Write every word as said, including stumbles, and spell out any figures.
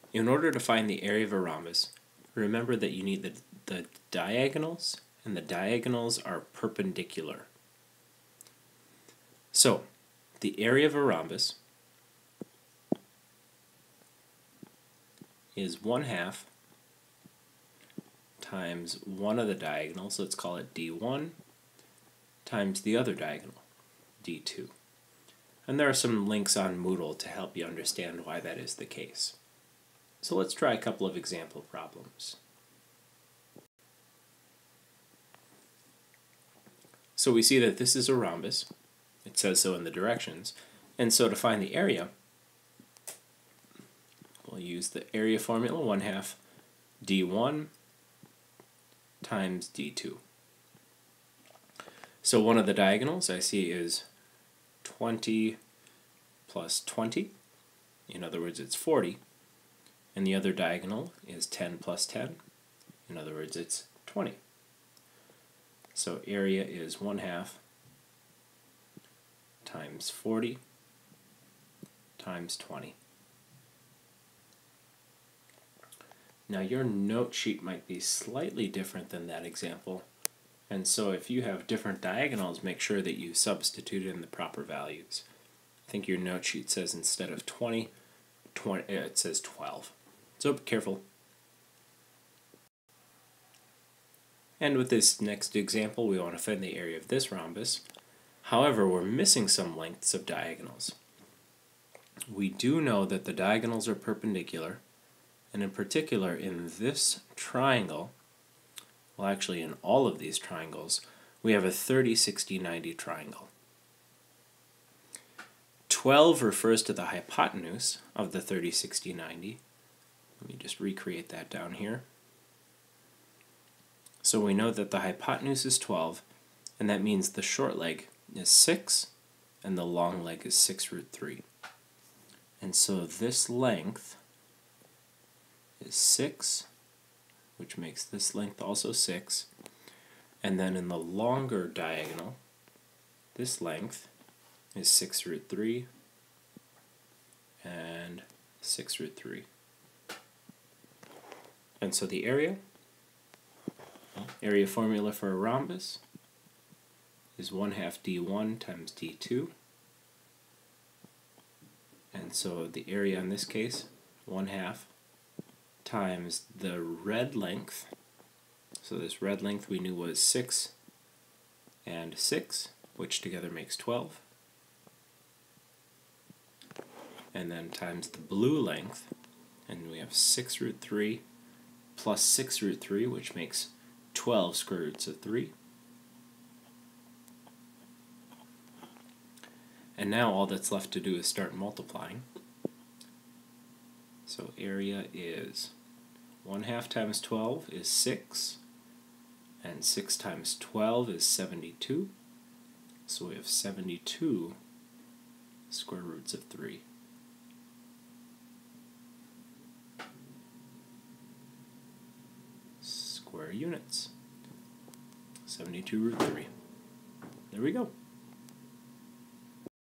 In order to find the area of a rhombus, remember that you need the, the diagonals, and the diagonals are perpendicular. So, the area of a rhombus is one half times one of the diagonals, let's call it d one, times the other diagonal, d two. And there are some links on Moodle to help you understand why that is the case. So let's try a couple of example problems. So we see that this is a rhombus. It says so in the directions. And so to find the area, we'll use the area formula, one half d one times d two. So one of the diagonals I see is twenty plus twenty. In other words, it's forty. And the other diagonal is ten plus ten. In other words, it's twenty. So area is one half times forty times twenty. Now your note sheet might be slightly different than that example, and so if you have different diagonals, make sure that you substitute in the proper values. I think your note sheet says instead of twenty, twenty it says twelve. So be careful. And with this next example, we want to find the area of this rhombus. However, we're missing some lengths of diagonals. We do know that the diagonals are perpendicular, and in particular in this triangle, well actually in all of these triangles, we have a thirty, sixty, ninety triangle. twelve refers to the hypotenuse of the thirty, sixty, ninety. Let me just recreate that down here. So we know that the hypotenuse is twelve, and that means the short leg is six, and the long leg is six root three. And so this length is six, which makes this length also six, and then in the longer diagonal, this length is six root three and six root three. And so the area, area formula for a rhombus is one half d one times d two. And so the area in this case, one half times the red length. So this red length we knew was six and six, which together makes twelve. And then times the blue length, and we have six root three plus six root three, which makes twelve square roots of three. And now all that's left to do is start multiplying. So area is one half times twelve is six, and six times twelve is seventy-two. So we have seventy-two square roots of three. Square units. seventy-two root three. There we go.